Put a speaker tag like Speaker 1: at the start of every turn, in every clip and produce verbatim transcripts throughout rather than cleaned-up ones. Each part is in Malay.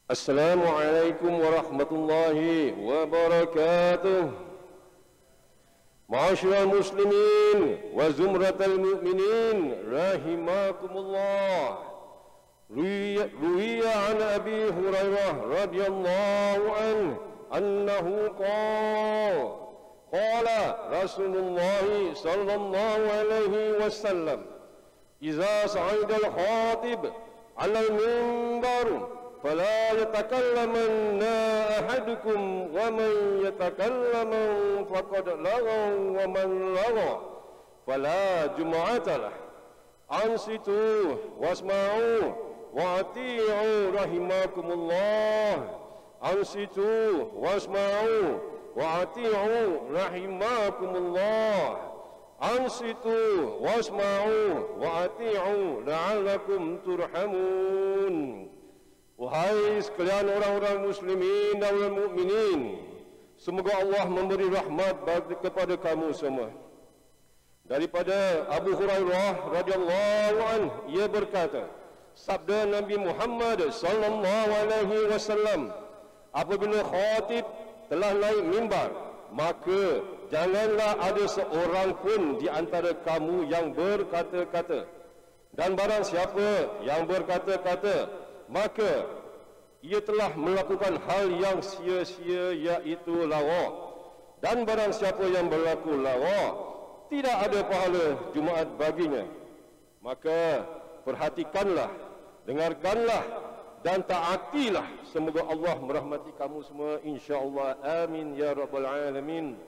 Speaker 1: Assalamualaikum warahmatullahi wabarakatuh. Ma'asyiral muslimin wa zumratal mu'minin rahimakumullah. Ruwiya an Abi Hurairah radhiyallahu anhu annahu qala qala Rasulullah sallallahu alaihi wasallam idza sa'ida al-khatib 'ala al-minbar فلا يتكلمن أحدكم ومن يتكلم فقد لغى ومن لغى فلا جمعة له أنصتوا واسمعوا وأطيعوا رحمكم الله أنصتوا واسمعوا وأطيعوا رحمكم الله أنصتوا واسمعوا وأطيعوا لعلكم ترحمون. Wahai sekalian orang-orang muslimin dan mukminin, semoga Allah memberi rahmat bagi kepada kamu semua. Daripada Abu Hurairah radhiyallahu anhu, ia berkata, sabda Nabi Muhammad sallallahu alaihi wasallam, apabila khatib telah naik mimbar, maka janganlah ada seorang pun di antara kamu yang berkata-kata, dan barang siapa yang berkata-kata maka ia telah melakukan hal yang sia-sia, iaitu lawa. Dan barang siapa yang berlaku lawa, tidak ada pahala Jumaat baginya. Maka perhatikanlah, dengarkanlah dan taatilah. Semoga Allah merahmati kamu semua, insya-Allah. Amin ya rabbal alamin.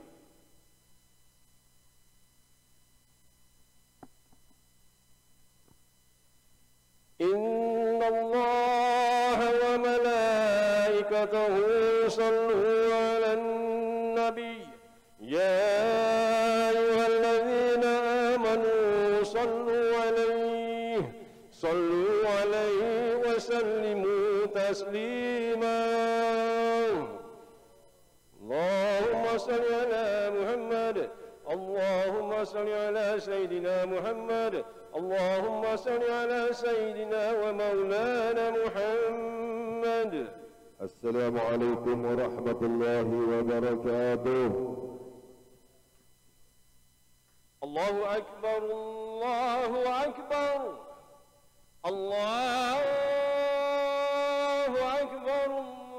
Speaker 1: Inna Allah wa malaikatahu yusalluna 'alan nabi ya ayyuhalladzina amanu sallu 'alaihi sallu 'alaihi wa sallimu taslima. Allahumma salli ala Muhammad, Allahumma salli ala Sayyidina Muhammad, Allahumma salli ala Sayyidina wa Maulana Muhammad. Assalamualaikum warahmatullahi wabarakatuh. Allahu Akbar, Allahu Akbar, Allahu Akbar,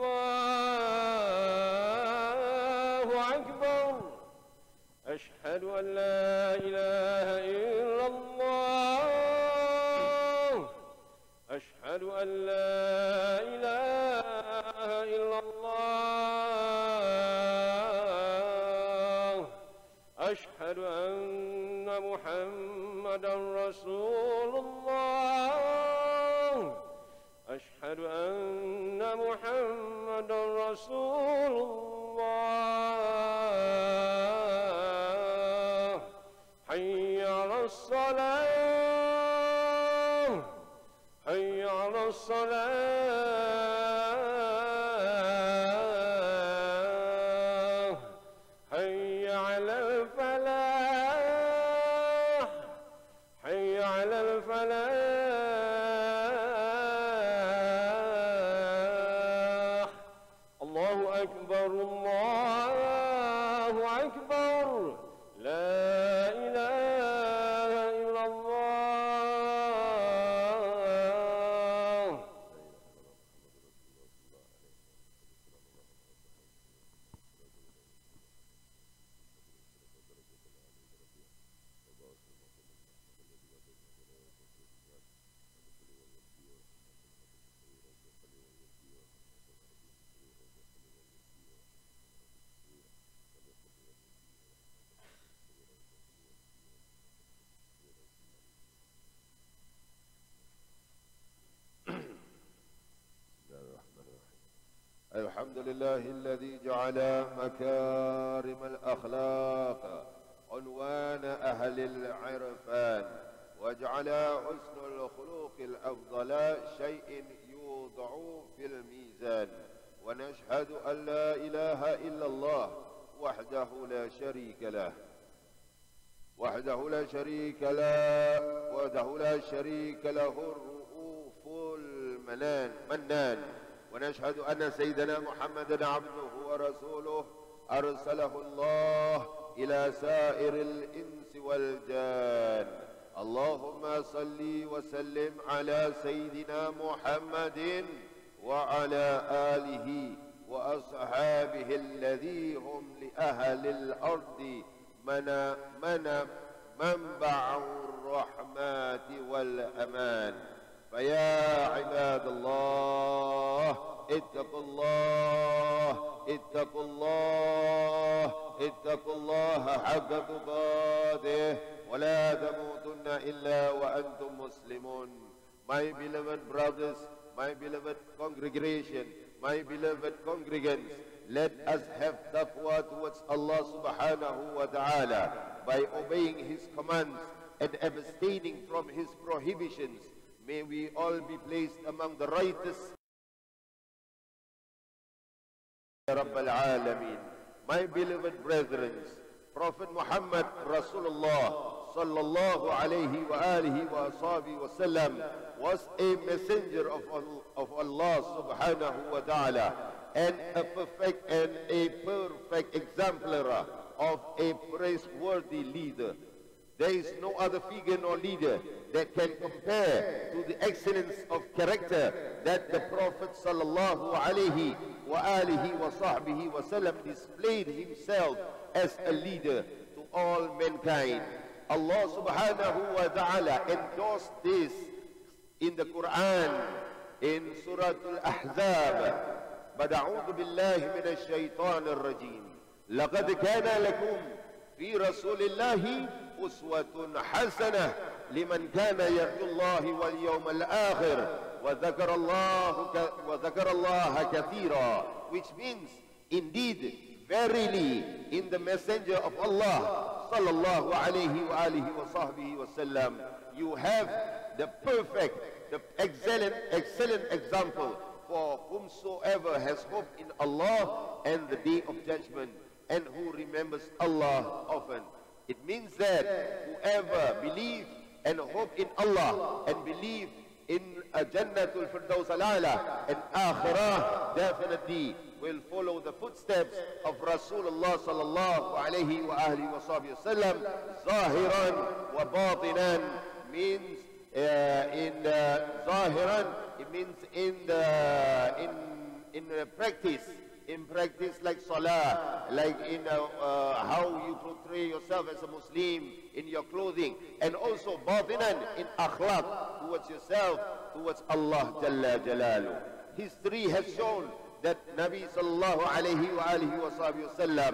Speaker 1: Allahu Akbar. Ashhadu an la ilaha illallah, ashhadu an la ilaha illallah, ashhadu anna Muhammadan Rasulullah, ashhadu anna Muhammadan Rasulullah. Hayya 'alas salah, hayya 'alas salah, hayya 'alal falah, hayya 'alal falah. Allahu Akbar, Allahu Akbar. La ilaha illallah.
Speaker 2: الحمد لله الذي جعل مكارم الأخلاق عنوان أهل العرفان، وجعل حسن الخلق الأفضل شيء يوضع في الميزان. ونشهد أن لا إله إلا الله وحده لا شريك له وحده لا شريك له وحده لا شريك له الرؤوف المنان منان ونشهد أن سيدنا محمدا عبده ورسوله أرسله الله إلى سائر الإنس والجان. اللهم صل وسلم على سيدنا محمد وعلى آله وأصحابه الذي هم لأهل الأرض من من منبع الرحمات والأمان. فيا عباد الله اتقوا الله اتقوا الله اتقوا الله حق تقاته ولا تموتن إلا وأنتم مسلمون. My beloved brothers, my beloved congregation, my beloved congregants, let us have taqwa towards Allah subhanahu wa ta'ala by obeying His commands and abstaining from His prohibitions. May we all be placed among the righteous. Rabbal Alameen. My beloved brethren, Prophet Muhammad Rasulullah sallallahu alayhi wa alihi wa ashabihi wa sallam was a messenger of, of Allah subhanahu wa ta'ala and a perfect and a perfect exemplar of a praiseworthy leader. There is no other figure nor leader that can compare to the excellence of character that the Prophet sallallahu alayhi wa alihi wa sahbihi wa sallam displayed himself as a leader to all mankind. Allah subhanahu wa ta'ala endorsed this in the Quran in Surah Al-Ahzab. But a'udhu billahi minash shaitanir rajim. لقد كان لكم في رسول الله أسوة حسنة لمن كان يرجو الله واليوم الآخر وذكر الله وذكر الله كثيرا, which means indeed verily in the messenger of Allah sallallahu alayhi wa alihi wa sahbihi wa sallam you have the perfect, the excellent, excellent example for whomsoever has hope in Allah and the day of judgment and who remembers Allah often. It means that whoever believes and hope in Allah and believe in a Jannatul Firdaus al-A'la and Akhirah definitely will follow the footsteps of Rasulullah sallallahu alayhi wa alihi wa sahbihi wa sallam. Zahiran wa batinan means uh, in uh, Zahiran, it means in the in in uh, practice. In practice, like salah, like in uh, uh, how you portray yourself as a Muslim in your clothing, and also batinan in akhlaq towards yourself, towards Allah Jalla Jalalu. History has shown that Nabi sallallahu alayhi wa alihi wa sahbihi wa sallam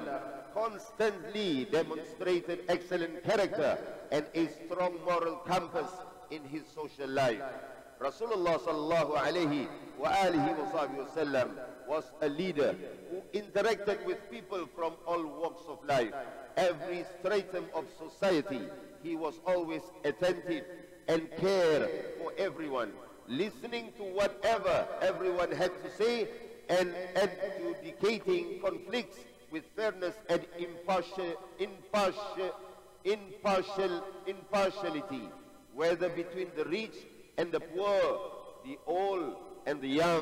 Speaker 2: constantly demonstrated excellent character and a strong moral compass in his social life. Rasulullah sallallahu alayhi wa alihi wa sahbihi wa sallam was a leader who interacted with people from all walks of life. Every stratum of society, he was always attentive and care for everyone, listening to whatever everyone had to say and adjudicating conflicts with fairness and impartial, impartial, impartial, impartiality, whether between the rich and the poor, the old and the young,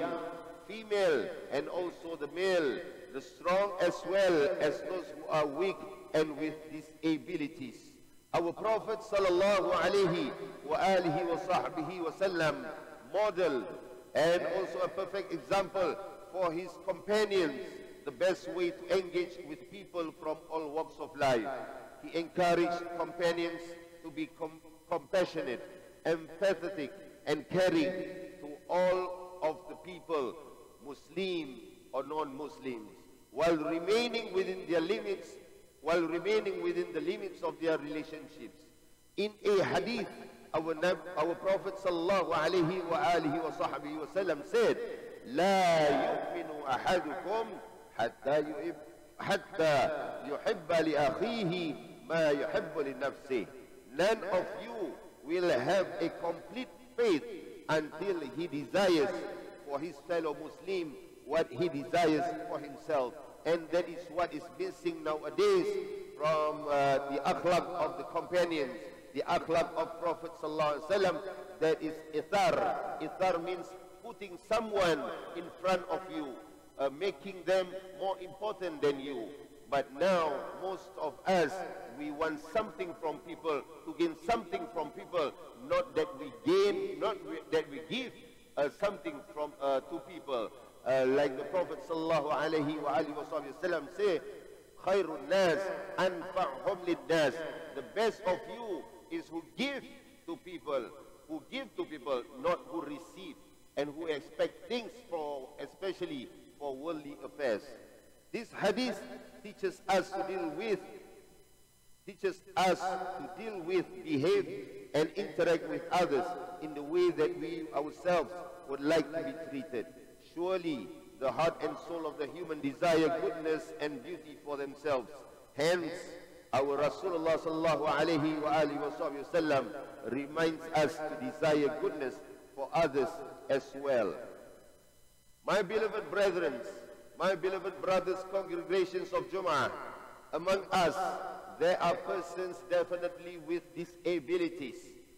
Speaker 2: female and also the male, the strong as well as those who are weak and with disabilities. Our Prophet sallallahu alayhi wa alihi wa sahbihi wa sallam modeled and also a perfect example for his companions, the best way to engage with people from all walks of life. He encouraged companions to be com compassionate, empathetic and caring to all of the people, Muslim or non-Muslims, while remaining within their limits, while remaining within the limits of their relationships. In a hadith, our, our Prophet sallallahu alayhi wa alihi wa sahbihi wa sallam said, لا يؤمن أحدكم حتى يحب حتى يحب لأخيه ما يحب لنفسه. None of you will have a complete faith until he desires for his fellow Muslim what he desires for himself. And that is what is missing nowadays from uh, the akhlaq of the companions, the akhlaq of Prophet sallallahu alaihi wasallam. That is ithar. Ithar means putting someone in front of you, uh, making them more important than you. But now, most of us, we want something from people, to gain something from people, not that we gain, not we, that we give uh, something from uh, to people. Uh, like the Prophet sallallahu alaihi wasallam say, "Khairun nas anfa'hum lin-nas." The best of you is who give to people, who give to people, not who receive and who expect things for, especially for worldly affairs. This hadith teaches us to deal with, teaches us to deal with, behave and interact with others in the way that we ourselves would like to be treated. Surely the heart and soul of the human desire goodness and beauty for themselves. Hence, our Rasulullah sallallahu alayhi wa alihi wa sallam reminds us to desire goodness for others as well. My beloved brethren, my beloved brothers, congregations of Jum'ah, among us, there are persons definitely with disabilities.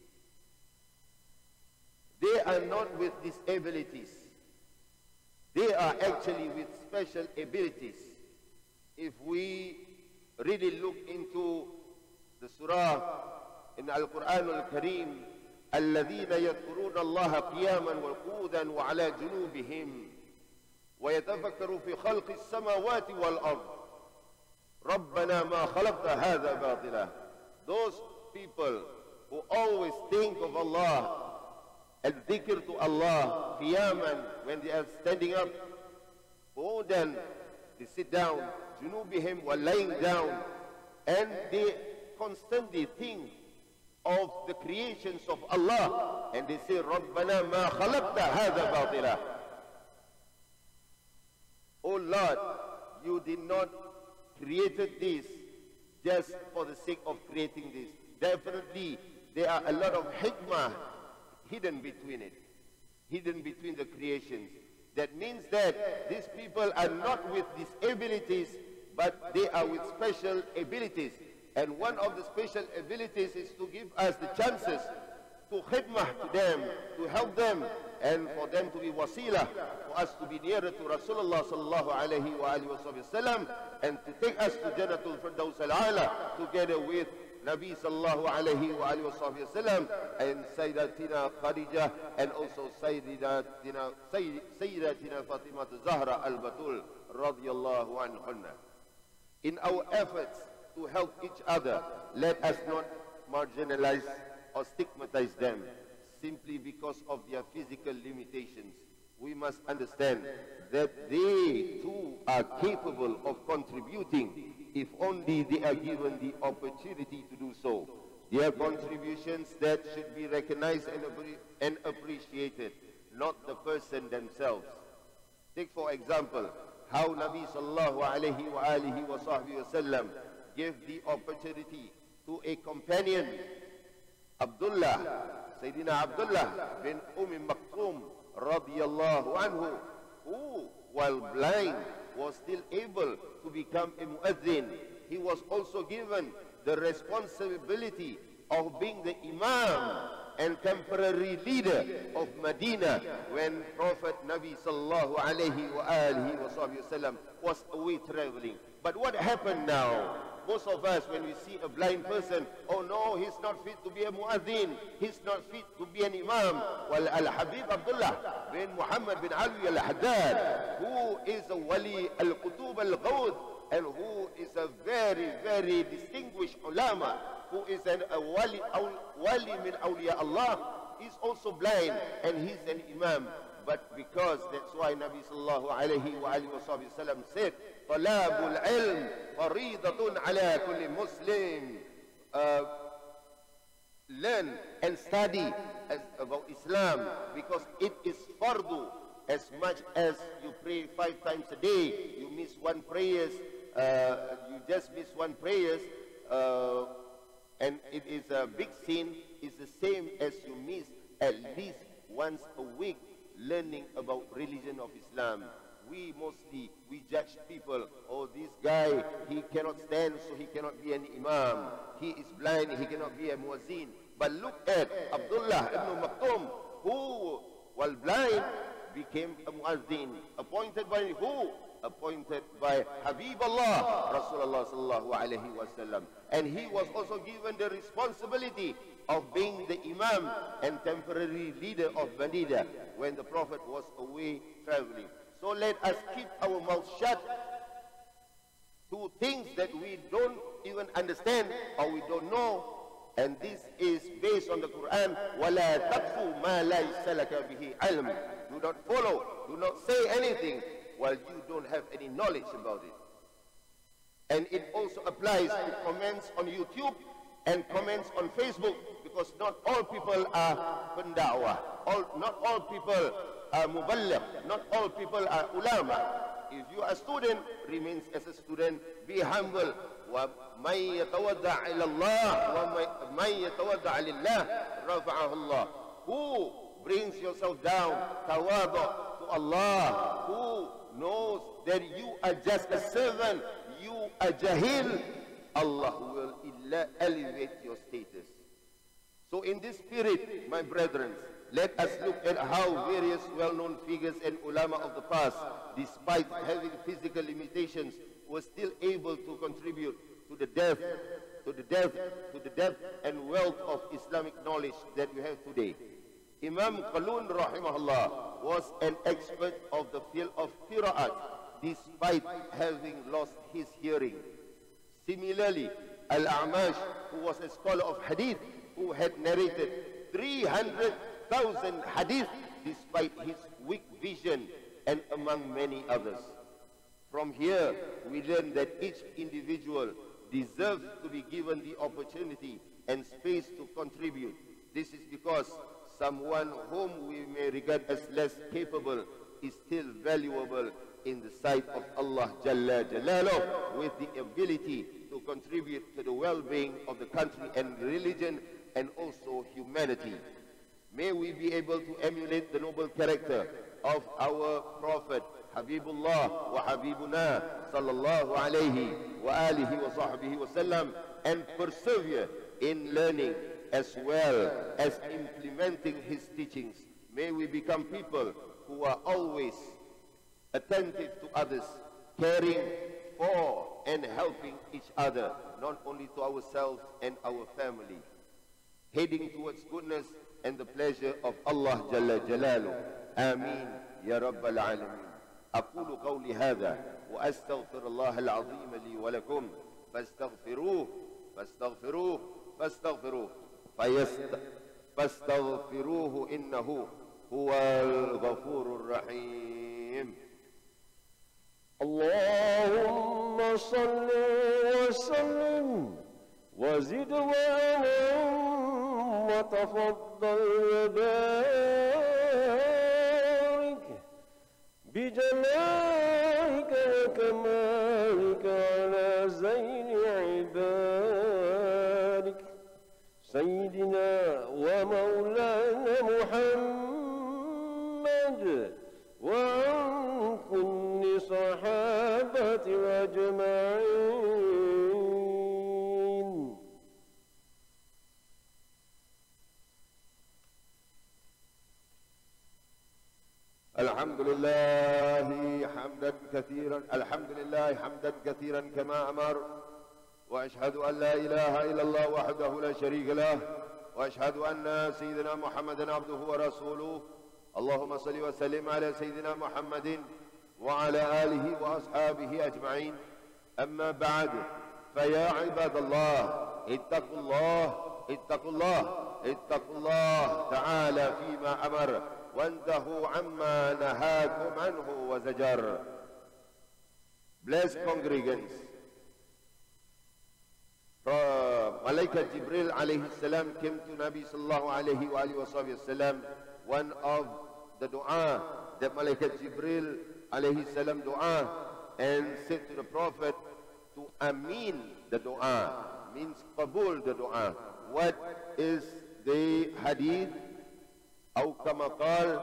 Speaker 2: They are not with disabilities. They are actually with special abilities. If we really look into the surah in Al-Quran Al-Kareem, الَّذِينَ يَذْكُرُونَ اللَّهَ قِيَامًا وَقُعُودًا وَعَلَى جُنُوبِهِمْ وَيَتَفَكَّرُوا فِي خَلْقِ السَّمَاوَاتِ وَالْأَرْضِ رَبَّنَا مَا خَلَقْتَ هَذَا بَاطِلًا. Those people who always think of Allah and dhikr to Allah, qiyaman, when they are standing up, qu'udan, they sit down, junubihim, while lying down, and they constantly think of the creations of Allah, and they say, Rabbana ma khalaqta hadha batila. Oh Lord, you did not created this just for the sake of creating this. Definitely, there are a lot of hikmah hidden between it, hidden between the creations. That means that these people are not with disabilities, but they are with special abilities. And one of the special abilities is to give us the chances to khidmah to them, to help them, and for them to be wasila, for us to be nearer to Rasulullah sallallahu alayhi wa alihi wa sallam, and to take us to Jannatul Firdaus al-A'la, together with Nabi sallallahu alayhi wa alihi wa sallam, and Sayyidatina Khadija, and also Sayyidatina, Sayyidatina Fatimah Zahra al-Batul, radiyallahu anhunna. In our efforts to help each other, let us not marginalize or stigmatize them simply because of their physical limitations. We must understand that they too are capable of contributing if only they are given the opportunity to do so. Their contributions that should be recognized and, and appreciated, not the person themselves. Take for example, how Nabi sallallahu alayhi wa alihi wa sahbihi wa sallam gave the opportunity to a companion, Abdullah, Sayyidina Abdullah bin Umm Maktoum radiyallahu anhu, who, while blind, was still able to become a muazzin. He was also given the responsibility of being the imam and temporary leader of Medina when Prophet Nabi sallallahu alayhi wa alihi wa sallam was away traveling. But what happened now? Most of us, when we see a blind person, oh no, he's not fit to be a muazzin, he's not fit to be an imam. Well, Al-Habib Abdullah bin Muhammad bin Ali Al-Haddad, who is a wali al-Qutub al-Ghawth, and who is a very, very distinguished ulama, who is an, a wali, wali min awliya Allah, is also blind, and he's an imam. But because, that's why Nabi sallallahu alayhi wa alihi wa sallam said, طلاب العلم فريضة على كل مسلم. Uh, learn and study as, about Islam, because it is fardu. As much as you pray five times a day, you miss one prayers, uh, you just miss one prayers, uh, and it is a big sin, it's the same as you miss at least once a week learning about religion of Islam. We mostly, we judge people, oh, this guy, he cannot stand, so he cannot be an imam. He is blind, he cannot be a muazzin. But look at Abdullah ibn Maktoum, who, while blind, became a muazzin. Appointed by who? Appointed by Habibullah, Rasulullah sallallahu alayhi wasallam. And he was also given the responsibility of being the imam and temporary leader of Medina when the Prophet was away traveling. So let us keep our mouth shut to things that we don't even understand or we don't know. And this is based on the Quran. وَلَا تَقْفُ مَا لَيْسَ لَكَ بِهِ عِلْمٍ. Do not follow, do not say anything while you don't have any knowledge about it. And it also applies to comments on YouTube and comments on Facebook, because not all people are penda'wah. All, not all people are muballigh. Not all people are ulama. If you are a student, remain as a student. Be humble. وَمَنْ يَتَوَدَّعْ إِلَى اللَّهِ وَمَنْ يَتَوَدَّعْ لِلَّهِ رَفَعَهُ اللَّهِ. Who brings yourself down, tawadu' to Allah, who knows that you are just a servant, you are jahil, Allah will elevate your status. So in this spirit, my brethren, let us look at how various well-known figures and ulama of the past, despite having physical limitations, were still able to contribute to the depth, to the depth, to the depth and wealth of Islamic knowledge that we have today. Imam Qalun rahimahullah was an expert of the field of qira'at, despite having lost his hearing. Similarly, Al-A'mash, who was a scholar of hadith, who had narrated three hundred thousand hadith despite his weak vision, and among many others. From here, we learn that each individual deserves to be given the opportunity and space to contribute. This is because someone whom we may regard as less capable is still valuable in the sight of Allah Jalla Jalaluh, with the ability to contribute to the well-being of the country and religion and also humanity. May we be able to emulate the noble character of our Prophet Habibullah wa Habibuna sallallahu alayhi wa alihi wa sahbihi wa sallam, and persevere in learning as well as implementing his teachings. May we become people who are always attentive to others, caring for and helping each other, not only to ourselves and our family, heading towards goodness and the pleasure of Allah Jalla Jalaluh. Ameen ya Rabbal Alameen. أقول قولي هذا وأستغفر الله العظيم لي ولكم فاستغفروه فاستغفروه فاستغفروه فيست... فاستغفروه إنه هو الغفور الرحيم.
Speaker 1: اللهم صل وسلم وزد وانعم وتفضل وبارك بجلالك وكمالك على زين عبادك سيدنا ومولانا محمد وعن كل صحابة أجمعين.
Speaker 2: الحمد لله حمدا كثيرا الحمد لله حمدا كثيرا كما أمر، وأشهد أن لا إله إلا الله وحده لا شريك له، وأشهد أن سيدنا محمدا عبده ورسوله. اللهم صل وسلم على سيدنا محمد وعلى آله وأصحابه أجمعين. أما بعد، فيا عباد الله اتقوا الله اتقوا الله اتقوا الله تعالى فيما أمر وانتهوا عما نهاكم عنه وزجر. Blessed congregants, Malaikat Jibril alayhi salam came to Nabi sallallahu alayhi wa alihi wa sallam. One of the dua that Malaikat Jibril alayhi salam dua and said to the Prophet to ameen the dua, means qabul the dua. What is the hadith? أو كما قال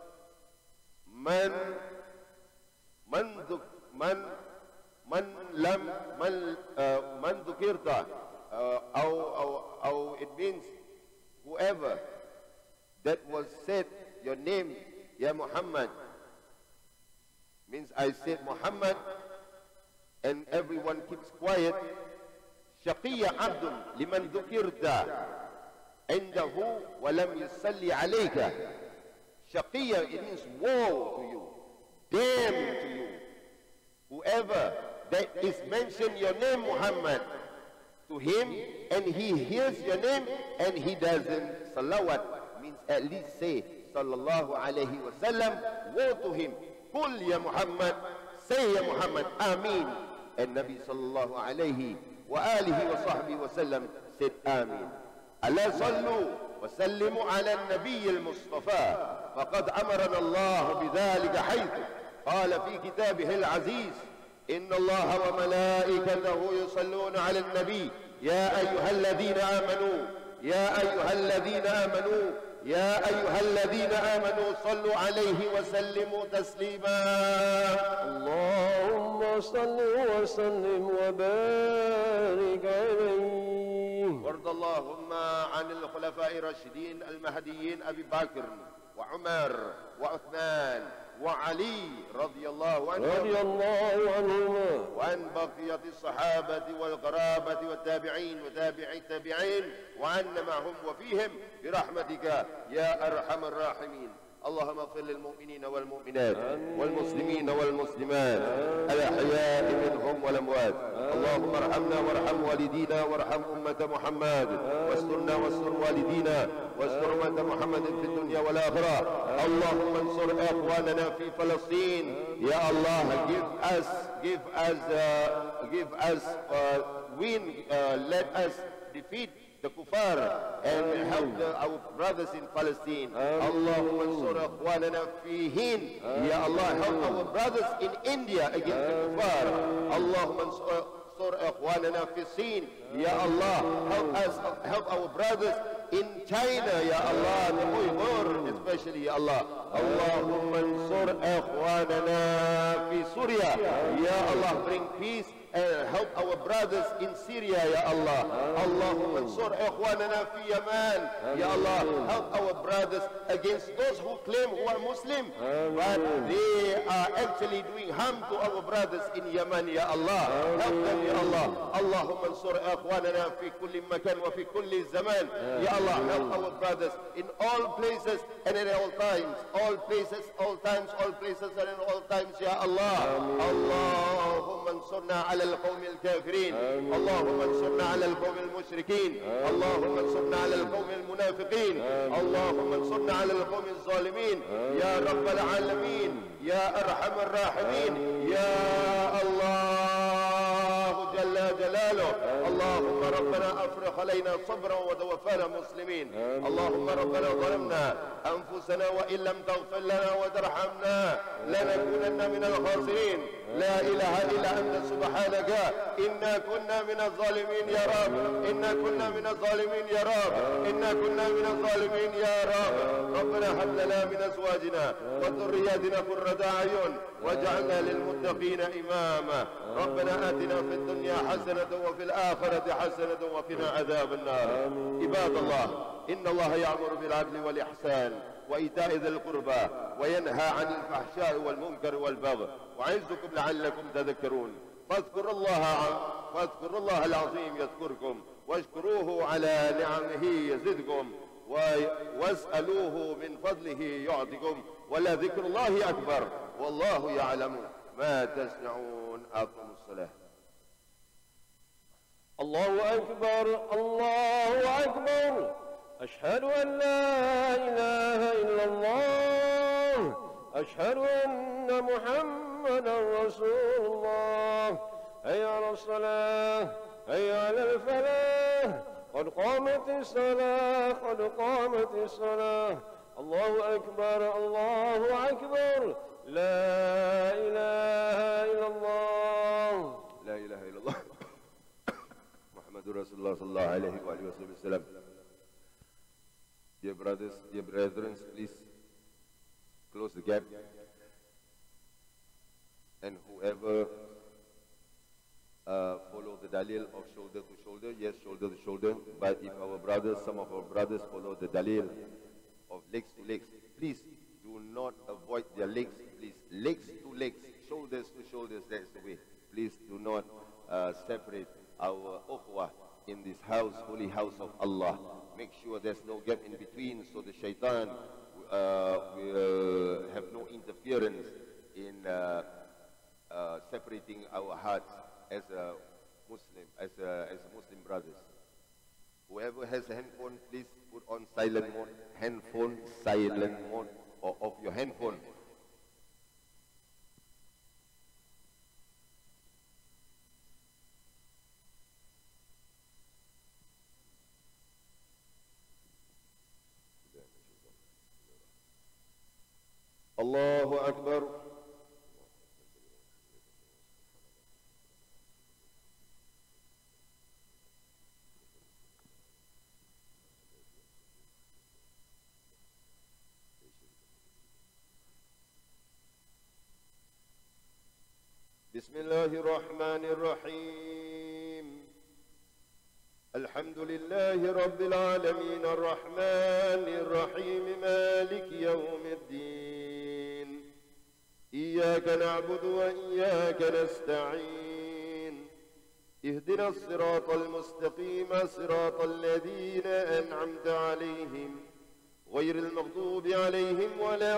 Speaker 2: من من من من لم من من ذكرت أو أو أو it means whoever that was said your name Ya Muhammad, means I said Muhammad, and everyone keeps quiet. Shaqiyya abdun liman dhukirta indahu wa lam yusalli alayka. Shaqiyya, it means woe to you, damn to you. Whoever that is mentioned your name, Muhammad, to him, and he hears your name, and he doesn't salawat, means at least say, sallallahu alayhi wa sallam, woe to him. Qul ya Muhammad, say ya Muhammad, Ameen. And Nabi sallallahu alayhi wa alihi wa sahbihi wa sallam said, Ameen. ألا صلوا وسلموا على النبي المصطفى فقد أمرنا الله بذلك حيث قال في كتابه العزيز إن الله وملائكته يصلون على النبي يا أيها الذين آمنوا يا أيها الذين آمنوا يا أيها الذين آمنوا صلوا عليه وسلموا تسليما.
Speaker 1: اللهم صل وسلم وبارك عليه.
Speaker 2: وارض اللهم عن الخلفاء الراشدين المهديين أبي بكر وعمر وعثمان وعلي رضي الله عنهم
Speaker 1: رضي الله عنهما
Speaker 2: وعن بقية الصحابة والقرابة والتابعين وتابعي التابعين وعنا معهم وفيهم برحمتك يا أرحم الراحمين. اللهم اغفر للمؤمنين والمؤمنات والمسلمين والمسلمات الأحياء منهم والأموات. اللهم ارحمنا وارحم والدينا وارحم أمة محمد واسترنا واستر والدينا واستر أمة محمد في الدنيا والآخرة. اللهم انصر إخواننا في فلسطين يا الله. give us give us uh, give us uh, win uh, let us defeat the kuffar and help the, our brothers in Palestine. Allahumma ansur ikhwanana fi Hind. Ya Allah, help our brothers in India against the kuffar. Allahumma ansur ikhwanana fi Sin. Ya Allah, help us, help our brothers in China. Ya Allah, the Uyghur especially. Ya Allah. Allahumma ansur ikhwanana fi Syria. Ya Allah, bring peace and help our brothers in Syria, Ya Allah. Allahumma ansur ikhwanana fi Yemen. Ya Allah, help our brothers against those who claim who are Muslim, but they are actually doing harm to our brothers in Yemen, Ya Allah. Help them, Ya Allah. Allahumma ansur ikhwanana fi kulli makan wa fi kulli zaman. Ya Allah, help our brothers in all places and in all times. All places, all times, all places and in all times, Ya Allah. Allahumma ansurna ala القوم الكافرين. اللهم انصرنا على القوم المشركين. اللهم انصرنا على القوم المنافقين. اللهم انصرنا على القوم الظالمين يا رب العالمين يا أرحم الراحمين يا الله جل جلاله. اللهم ربنا أفرغ علينا صبرا وتوفانا مسلمين. اللهم ربنا ظلمنا أنفسنا وإن لم تغفر لنا وترحمنا لنكونن من الخاسرين. لا إله إلا أنت سبحانك إنا كنا من الظالمين يا رب. إنا كنا من الظالمين يا رب. إنا كنا من الظالمين يا رب. ربنا هب لنا من أزواجنا وذرياتنا قرة أعين واجعلنا للمتقين إماما. ربنا آتنا في الدنيا حسنة وفي الآخرة حسنة وقنا عذاب النار. عباد الله، إن الله يأمر بالعدل والإحسان وإيتاء ذي القربى وينهى عن الفحشاء والمنكر والبغي ويعظكم لعلكم تذكرون. فاذكروا الله فاذكروا الله العظيم يذكركم واشكروه على نعمه يزدكم واسألوه من فضله يعطكم ولذكر الله أكبر والله يعلم ما تصنعون. أقيموا الصلاة.
Speaker 1: الله أكبر الله أكبر. أشهد أن لا إله إلا الله. أشهد أن محمدا رسول الله. هيا على الصلاة هيا على الفلاح قد قامت الصلاة قد قامت الصلاة. الله أكبر الله أكبر. لا إله إلا الله.
Speaker 2: لا إله إلا الله محمد رسول الله صلى الله عليه وآله وسلم. Dear brothers, dear brethren, please close the gap. And whoever uh, follow the dalil of shoulder to shoulder, yes, shoulder to shoulder. But if our brothers, some of our brothers follow the dalil of legs to legs, please Do not avoid their legs, please. Legs to legs, shoulders to shoulders, that's the way. Please do not uh, separate our ukhwah in this house, holy house of Allah. Make sure there's no gap in between, so the shaitan uh, will have no interference in uh, uh, separating our hearts as a Muslim, as a, as a Muslim brothers. Whoever has a handphone, please put on silent mode. Handphone, silent mode, or off your handphone. Allahu Akbar. بسم الله الرحمن الرحيم الحمد لله رب العالمين الرحمن الرحيم مالك يوم الدين إياك نعبد وإياك نستعين اهدنا الصراط المستقيم صراط الذين أنعمت عليهم غير المغضوب عليهم ولا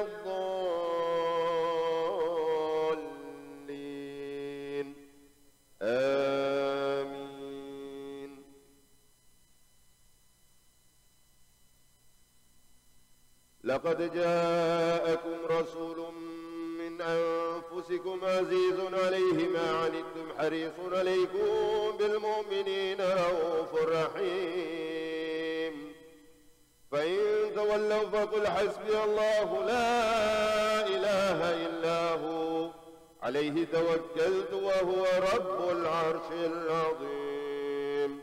Speaker 2: الضالين آمين لقد جاءكم رسول من أنفسكم عزيز عليه ما عنتم حريص عليكم بالمؤمنين رؤوف رحيم فإن تولوا فقل حسبي الله لا إله إلا هو عليه توكلت وهو رب العرش العظيم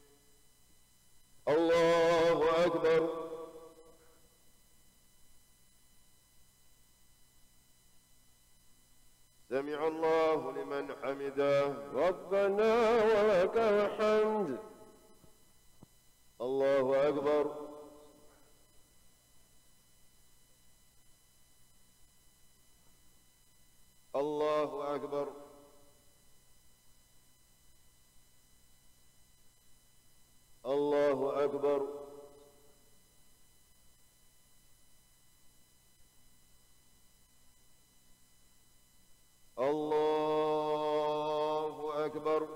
Speaker 2: الله أكبر سمع الله لمن حمده
Speaker 1: ربنا ولك الحمد
Speaker 2: الله أكبر الله أكبر الله أكبر الله أكبر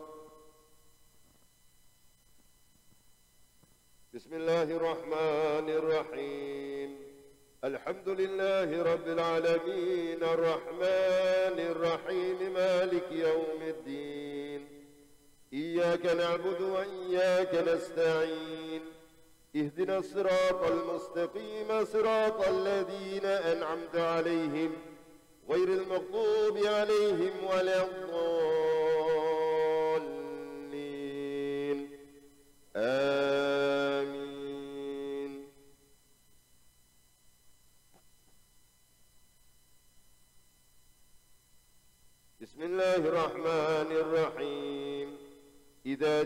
Speaker 2: بسم الله الرحمن الرحيم الحمد لله رب العالمين الرحمن الرحيم مالك يوم الدين إياك نعبد وإياك نستعين اهدنا الصراط المستقيم صراط الذين أنعمت عليهم غير المغضوب عليهم ولا الضالين آمين بسم الله الرحمن الرحيم إذا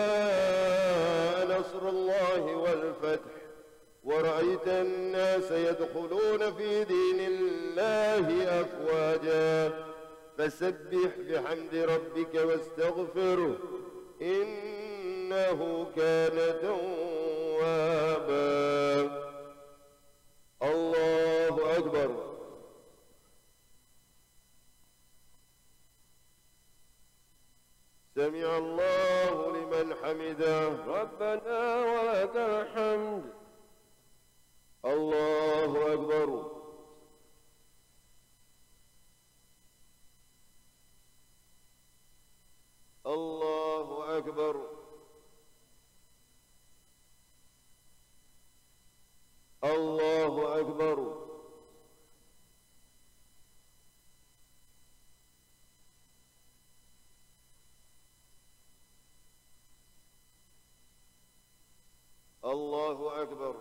Speaker 2: جاء نصر الله والفتح ورأيت الناس يدخلون في دين الله أفواجا فسبح بحمد ربك واستغفره إنه كان توابا الله أكبر سمع الله لمن حمده
Speaker 1: ربنا ولك الحمد
Speaker 2: الله أكبر الله أكبر الله أكبر الله أكبر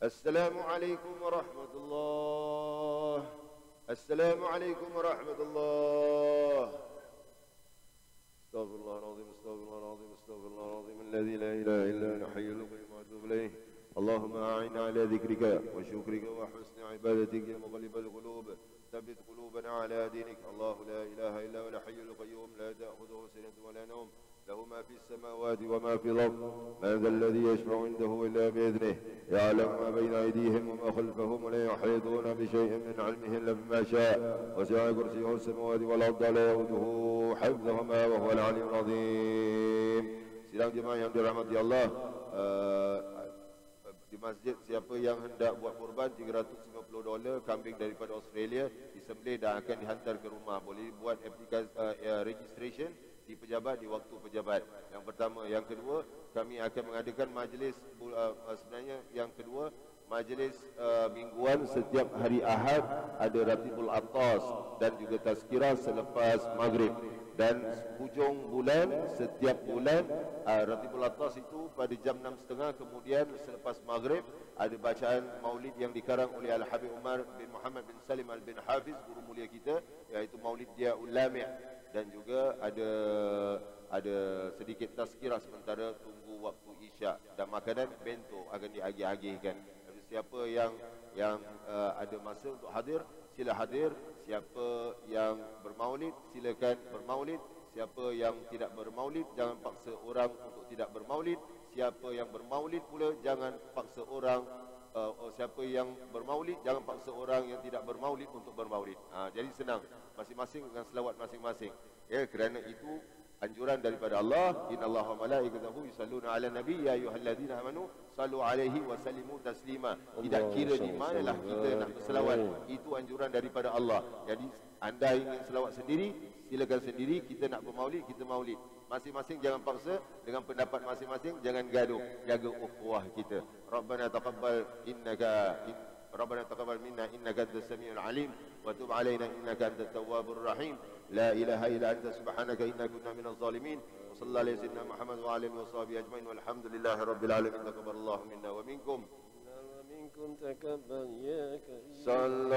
Speaker 2: Assalamualaikum warahmatullahi. Assalamualaikum warahmatullahi. Astaghfirullahaladzim, astaghfirullahaladzim, astaghfirullahaladzim, alladzi la ilaha illa huwa al-hayyul qayyum wa atubu ilayh. Allahumma a'inna ala dhikrika wa syukrika wa husni ibadatika ya muqallibal qulub. Thabbit qulubana ala dinik. Allahu la ilaha illa huwa al-hayyul qayyum la ta'khudhuhu sinatun wa la nawm. له ما في السماوات وما في الأرض. من ذا الذي يشفع عنده إلا بإذنه. يعلم ما بين أيديهم وما خلفهم ولا يحيطون بشيء من علمه إلا بما شاء. وسع كرسيه السماوات والأرض لا يؤوده حفظهما وهو العلي العظيم. Sidang jemaah yang dirahmati Allah, uh, di masjid siapa yang hendak buat kurban tiga ratus lima puluh dolar kambing daripada Australia disembelih dan akan dihantar ke rumah. Boleh buat aplikasi uh, uh, registration di pejabat di waktu pejabat. Yang pertama, yang kedua, kami akan mengadakan majlis uh, sebenarnya yang kedua majlis uh, mingguan setiap hari Ahad, ada Ratibul Atas dan juga tazkirah selepas maghrib. Dan hujung bulan setiap bulan uh, Ratibul Atas itu pada jam enam tiga puluh, kemudian selepas maghrib ada bacaan maulid yang dikarang oleh Al-Habib Umar bin Muhammad bin Salim Al-bin Hafiz, guru mulia kita, iaitu maulid dia Ulami'. Dan juga ada ada sedikit tazkirah sementara tunggu waktu isyak, dan makanan bento akan diagih-agihkan. Siapa yang yang uh, ada masa untuk hadir, sila hadir. Siapa yang bermaulid, silakan bermaulid. Siapa yang tidak bermaulid, jangan paksa orang untuk tidak bermaulid. Siapa yang bermaulid pula, jangan paksa orang uh, oh, siapa yang bermaulid, jangan paksa orang yang tidak bermaulid untuk bermaulid. Ha, jadi senang, masing-masing dengan selawat masing-masing. Ya, kerana itu anjuran daripada Allah. Innallaha wa malaikatahu yusalluna 'alan nabi ya ayyuhalladzina amanu sallu 'alaihi wa sallimu taslima. Tidak kira di manalah kita nak berselawat, itu anjuran daripada Allah. Jadi anda ingin selawat sendiri, silakan sendiri. Kita nak bermaulid, kita maulid. Masing-masing jangan paksa, dengan pendapat masing-masing, jangan gaduh. Jaga ukhuwah kita. Rabbana taqabbal innaka in, Rabbana taqabbal minna innaka antas samiul alim wa tub 'alaina innaka antat tawwabur rahim. La ilaha illa anta subhanaka inna kunna minaz zalimin. Wa sallallahu alaihi sayyidina Muhammad wa alihi wa sahbihi ajmain walhamdulillahi rabbil alamin. Taqabbalallahu minna wa minkum.
Speaker 1: منكم تكبر يا كريم.
Speaker 2: صلى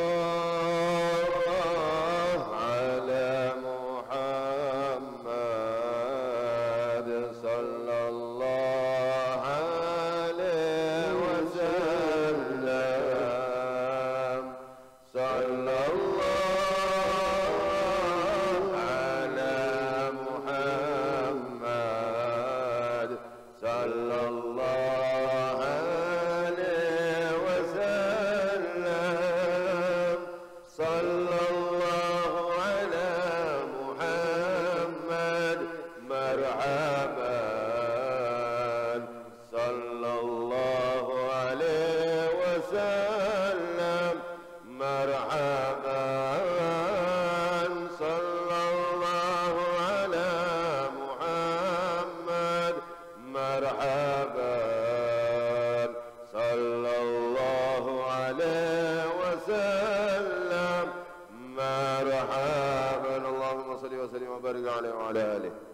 Speaker 2: الله على محمد صلى الله عليه وسلم. صلى الله على محمد صلى الله عليه وسلم. صلى الله على محمد مرحبا. صلى الله عليه وسلم مرحبا. صلى الله على محمد مرحبا. صلى الله عليه وسلم مرحبا. اللهم صل وسلم وبارك عليه وعلى آله.